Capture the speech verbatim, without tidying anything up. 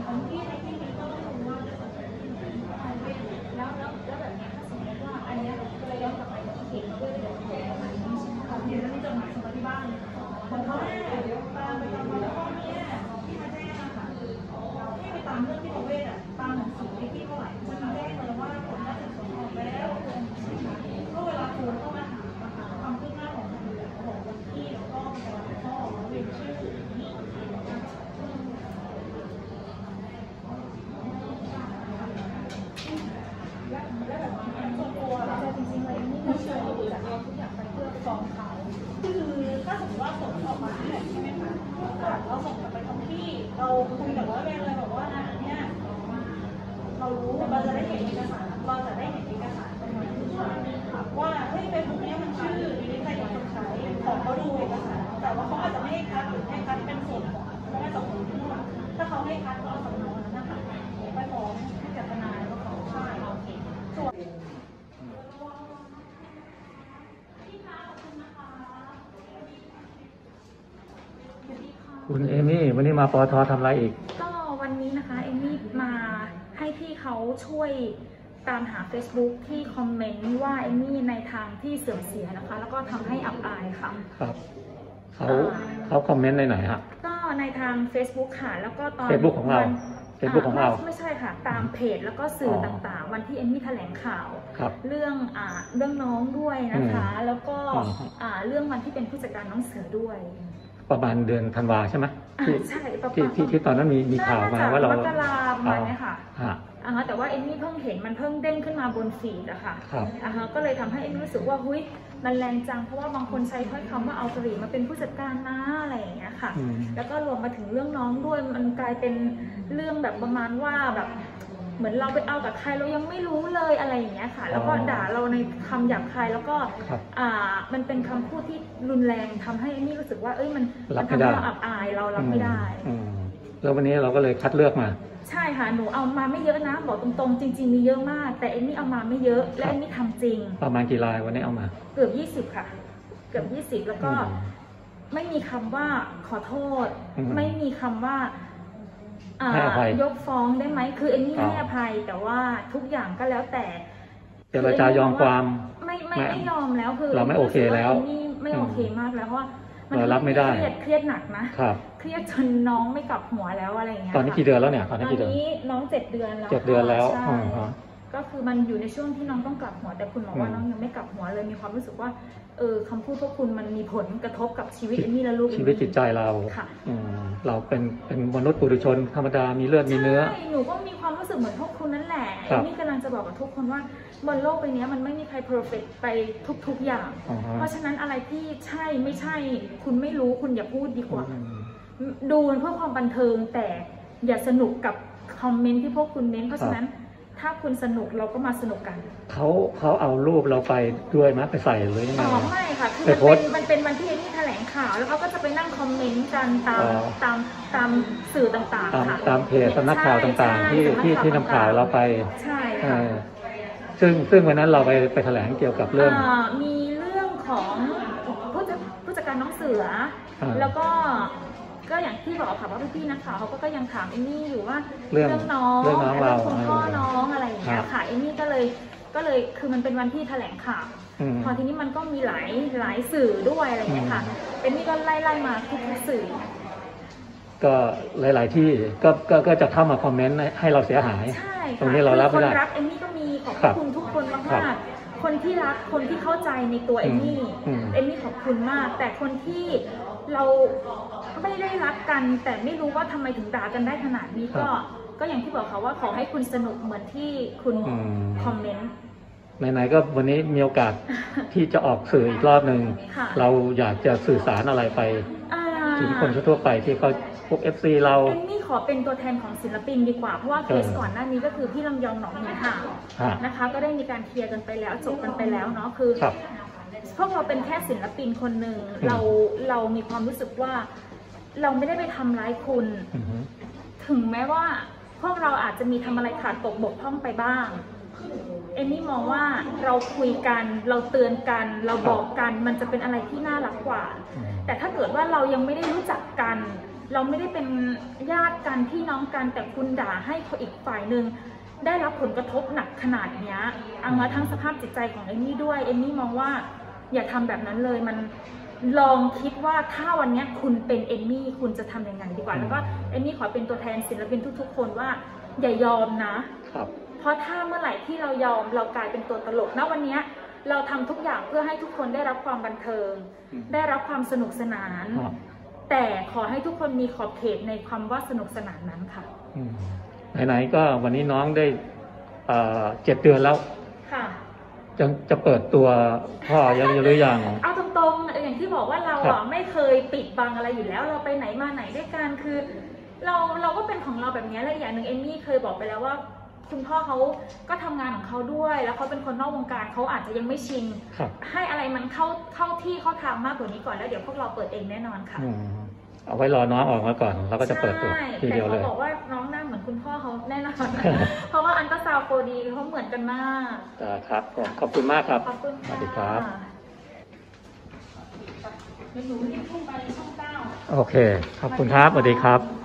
ท้องที่ในที่นี้ก็ต้องรู้ว่าจะสนใจที่ไหนแล้วแล้วแล้วแบบนี้ถ้าสมมติว่าอันนี้จะย้อนกลับไปที่เขียนด้วยเดี๋ยวเขียนอะไรนี้ใช่ไหมคะเขียนแล้วมีจดหมายส่งมาที่บ้านคนเขาแม่เดี๋ยวตามไปตามมาแล้วก็เนี่ยที่มาแจ้งอะค่ะให้ไปตามเรื่องที่ประเวศอะตามหนังสือที่ที่เท่าไหร่มันมาแจ้งเลยว่าผลการสืบสวนออกแล้วก็เวลาคุณเข้ามาถามนะคะความคืบหน้าของคดีของวันที่แล้วก็พ่อเรียนชื่อและแบบส่วนตัวแต่จริงๆเลยนี่ไม่ใช่จะเอาทุกอย่างไปเพื่อฟ้องเขาคือถ้าสมมติว่าผลออกมาเนี่ยใช่ไหมคะเราส่งกลับไปท้องที่เราคุยกับร้อยเวรเลยบอกว่าอันเนี้ยเรารู้เราจะได้เห็นเอกสารเราจะได้เห็นเอกสารตรงนั้นว่าเฮ้ยเฟซบุ๊กนี้มันชื่อมีนิสัยคนใช้ของเขาดูเอกสารแต่ว่าเขาอาจจะไม่ให้คัดหรือให้คัดเป็นส่วนของไม่ได้สองคนถ้าเขาให้คัดก็เอาสำนวนนั้นนะคะไปฟ้องให้กับทนายว่าเขาใช่เราเองส่วนคุณเอมี่วันนี้มาปอททำอะไรอีกก็วันนี้นะคะเอมี่มาให้พี่เขาช่วยตามหา Facebook ที่คอมเมนต์ว่าเอมี่ในทางที่เสื่อมเสียนะคะแล้วก็ทำให้อับอายค่ะครับเขาเขาคอมเมนต์ในไหนฮะก็ในทาง Facebook ค่ะแล้วก็ตอน Facebook ของเรา Facebook ของเราไม่ใช่ค่ะตามเพจแล้วก็สื่อต่างๆวันที่เอมี่แถลงข่าวเรื่องอ่าเรื่องน้องด้วยนะคะแล้วก็อ่าเรื่องวันที่เป็นผู้จัดการน้องเสือด้วยประมาณเดือนธันวาใช่ไหมใช่ประมาณที่ที่ตอนนั้นมีมีข่าวมาว่าเรามกราประมาณนี้ค่ะอ่าแต่ว่าเอมมี่เพิ่งเห็นมันเพิ่งเด้งขึ้นมาบนฟีดอะค่ะอ่าก็เลยทำให้เอมมี่รู้สึกว่าหุ้ยมันแรงจังเพราะว่าบางคนใช้ถ้อยคำว่าเอากะหรี่มาเป็นผู้จัดการนะอะไรอย่างเงี้ยค่ะแล้วก็รวมมาถึงเรื่องน้องด้วยมันกลายเป็นเรื่องแบบประมาณว่าแบบเหมือนเราไปเอากับใครเรายังไม่รู้เลยอะไรอย่างเงี้ยค่ะแล้วก็ด่าเราในคำหยาบคายแล้วก็อ่ามันเป็นคำพูดที่รุนแรงทำให้เอมมี่รู้สึกว่าเอ้ยมันมันทำให้เราอับอายเรารับไม่ได้แล้ววันนี้เราก็เลยคัดเลือกมาใช่ค่ะหนูเอามาไม่เยอะนะบอกตรงๆจริงๆมีเยอะมากแต่เอมมี่เอามาไม่เยอะและเอมมี่ทำจริงประมาณกี่รายวันนี้เอามาเกือบยี่สิบค่ะเกือบยี่สิบแล้วก็ไม่มีคำว่าขอโทษไม่มีคำว่ายกฟ้องได้ไหมคือเอมมี่ให้อภัยแต่ว่าทุกอย่างก็แล้วแต่เจรจายอมความไม่ไม่ไม่ยอมแล้วคือเราไม่โอเคแล้วเอมมี่ไม่โอเคมากแล้วเพราะว่าเรารับไม่ได้เครียดเครียดหนักนะเครียดจนน้องไม่กลับหัวแล้วอะไรเงี้ยตอนนี้กี่เดือนแล้วเนี่ยตอนนี้กี่เดือนน้องเจ็ดเดือนแล้วเจ็ดเดือนแล้วก็คือมันอยู่ในช่วงที่น้องต้องกลับหัวแต่คุณบอกว่าน้องยังไม่กลับหัวเลยมีความรู้สึกว่าเออคำพูดพวกคุณมันมีผลกระทบกับชีวิตเอมมี่และลูกชีวิตจิตใจเราเราเป็นเป็นมนุษย์ปุถุชนธรรมดามีเลือดมีเนื้อใช่หนูก็มีความรู้สึกเหมือนพวกคุณนั่นแหละเอมมี่กำลังจะบอกกับทุกคนว่าบนโลกใบนี้มันไม่มีใครเพอร์เฟกต์ไปทุกๆอย่างเพราะฉะนั้นอะไรที่ใช่ไม่ใช่คุณไม่รู้คุณอย่าพูดดีกว่าดูเพื่อความบันเทิงแต่อย่าสนุกกับคอมเมนต์ที่พวกคุณเม้นเพราะฉะนั้นถ้าคุณสนุกเราก็มาสนุกกันเขาเขาเอารูปเราไปด้วยมั้ยไปใส่เลยยังไงอ๋อไม่ค่ะคือมันเป็นมันเป็นวันที่เอมมี่แถลงข่าวแล้วเขาก็จะไปนั่งคอมเมนต์กันตามตามตามสื่อต่างๆค่ะตามเพจสำนักข่าวต่างๆที่ที่ที่นำข่าวเราไปใช่ค่ะซึ่งซึ่งวันนั้นเราไปไปแถลงเกี่ยวกับเรื่องมีเรื่องของผู้จัดผู้จัดการน้องเสือแล้วก็ก็อย่างที่บอกค่ะว่าพี่ๆนักข่าวเขาก็ยังถามเอมมี่อยู่ว่าเรื่องน้องเรื่องน้องเราคุณพ่อน้องอะไรอย่างเงี้ยค่ะเอมมี่ก็เลยก็เลยคือมันเป็นวันที่แถลงข่าวพอทีนี้มันก็มีหลายหลายสื่อด้วยอะไรอย่างเงี้ยค่ะเอมมี่ก็ไล่ไล่มาทุกสื่อก็หลายๆที่ก็ก็ก็จะเข้ามาคอมเมนต์ให้เราเสียหายใช่ตรงนี้เรารับไม่ได้คนรักเอมมี่ก็มีขอบคุณทุกคนมากๆคนที่รักคนที่เข้าใจในตัวเอมมี่เอมมี่ขอบคุณมากแต่คนที่เราไม่ได้รักกันแต่ไม่รู้ว่าทำไมถึงด่ากันได้ขนาดนี้ก็ก็อย่างที่บอกค่ะว่าขอให้คุณสนุกเหมือนที่คุณคอมเมนต์ไหนๆก็วันนี้มีโอกาสที่จะออกสื่ออีกรอบหนึ่งเราอยากจะสื่อสารอะไรไปถึงคนทั่วไปที่เขาพวก เอฟ ซี เราเอมมี่ขอเป็นตัวแทนของศิลปินดีกว่าเพราะว่าเคสก่อนหน้านี้ก็คือพี่ลำยองหนองหินห่าวนะคะก็ได้มีการเคลียร์กันไปแล้วจบกันไปแล้วเนาะคือพวกเราเป็นแค่ศิลปินคนหนึ่งเราเรามีความรู้สึกว่าเราไม่ได้ไปทำร้ายคุณถึงแม้ว่าพวกเราอาจจะมีทำอะไรขาดตกบกพร่องไปบ้างเอมมี่มองว่าเราคุยกันเราเตือนกันเราบอกกันมันจะเป็นอะไรที่น่ารักกว่าแต่ถ้าเกิดว่าเรายังไม่ได้รู้จักกันเราไม่ได้เป็นญาติกันพี่น้องกันแต่คุณด่าให้คนอีกฝ่ายหนึ่งได้รับผลกระทบหนักขนาดนี้เอามาทั้งสภาพจิตใจของเอมมี่ด้วยเอมมี่มองว่าอย่าทำแบบนั้นเลยมันลองคิดว่าถ้าวันนี้คุณเป็นเอมมี่คุณจะทำยังไงดีกว่าแล้วก็เอมมี่ขอเป็นตัวแทนศิลปินทุกๆคนว่าอย่ายอมนะครับเพราะถ้าเมื่อไหร่ที่เรายอมเรากลายเป็นตัวตลกนะวันนี้เราทำทุกอย่างเพื่อให้ทุกคนได้รับความบันเทิงได้รับความสนุกสนานแต่ขอให้ทุกคนมีขอบเขตในความว่าสนุกสนานนั้นค่ะไหนๆก็วันนี้น้องได้เจ็ดเดือนแล้วค่ะจะจะเปิดตัวพ่อยังหรือยังเอาตรงๆอย่างที่บอกว่าเราอ่ะไม่เคยปิดบังอะไรอยู่แล้วเราไปไหนมาไหนด้วยกันคือเราเราก็เป็นของเราแบบนี้และอย่างหนึ่งเอมมี่เคยบอกไปแล้วว่าคุณพ่อเขาก็ทำงานของเขาด้วยแล้วเขาเป็นคนนอกวงการเขาอาจจะยังไม่ชินให้อะไรมันเข้าเข้าที่เข้าทางมากกว่านี้ก่อนแล้วเดี๋ยวพวกเราเปิดเองแน่นอนค่ะเอาไว้รอน้องออกมาก่อนแล้วก็จะเปิดตัวทีเดียวเลยแต่เขาบอกว่าน้องหน้าเหมือนคุณพ่อเขาแน่นอนเพราะว่าอันตราซาวด์โฟร์ดีเขาเหมือนกันมากครับขอบคุณมากครับขอบคุณค่ะสวัสดีครับเดี๋ยวหนูรีบขึ้นไปช่องเก้าโอเคขอบคุณครับสวัสดีครับ